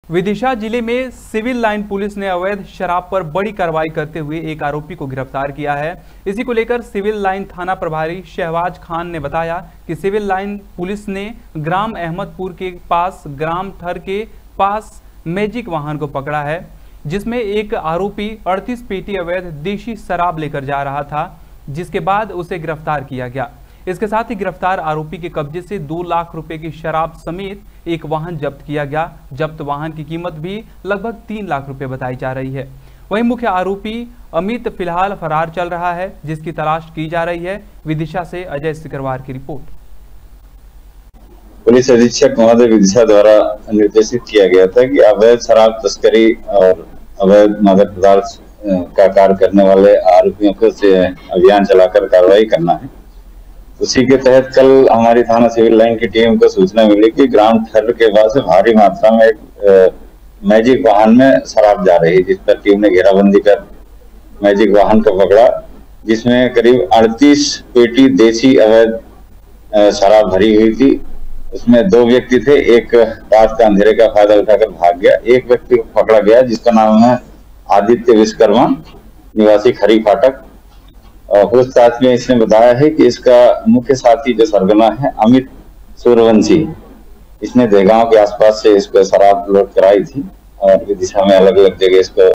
विदिशा जिले में civil line police ने अवैध शराब पर बड़ी कार्रवाई करते हुए एक आरोपी को गिरफ्तार किया है। इसी को लेकर सिविल लाइन थाना प्रभारी शहबाज खान ने बताया कि सिविल लाइन पुलिस ने ग्राम अहमदपुर के पास ग्राम थर के पास मैजिक वाहन को पकड़ा है, जिसमें एक आरोपी 38 पेटी अवैध देशी शराब लेकर जा रहा था, जिसके बाद उसे गिरफ्तार किया गया। इसके साथ ही गिरफ्तार आरोपी के कब्जे से 2 लाख रुपए की शराब समेत एक वाहन जब्त किया गया। जब्त वाहन की कीमत भी लगभग 3 लाख रुपए बताई जा रही है। वहीं मुख्य आरोपी अमित फिलहाल फरार चल रहा है, जिसकी तलाश की जा रही है। विदिशा से अजय सिकरवार की रिपोर्ट। पुलिस अधीक्षक महोदय विदिशा द्वारा निर्देशित किया गया था कि अवैध शराब तस्करी और अवैध मादक पदार्थ का कार्य करने वाले आरोपियों को अभियान चलाकर कार्रवाई करना है। उसी के तहत कल हमारी थाना सिविल लाइन की टीम को सूचना मिली कि ग्राम ठर्र के पास भारी मात्रा में एक मैजिक वाहन में शराब जा रही है, जिस पर टीम ने घेराबंदी कर मैजिक वाहन को पकड़ा, जिसमें करीब 38 पेटी देसी अवैध शराब भरी हुई थी। उसमें 2 व्यक्ति थे, एक रात का अंधेरे का फायदा उठाकर भाग गया। एक व्यक्ति को पकड़ा गया जिसका नाम है आदित्य विश्वकर्मा, निवासी खरी फाटक। पूछताछ में इसने बताया है कि इसका मुख्य साथी जो सरगना है अमित सूर्यवंशी, इसने देगांव के आसपास से इसको शराब लोड कराई थी और विदिशा में अलग अलग जगह इसको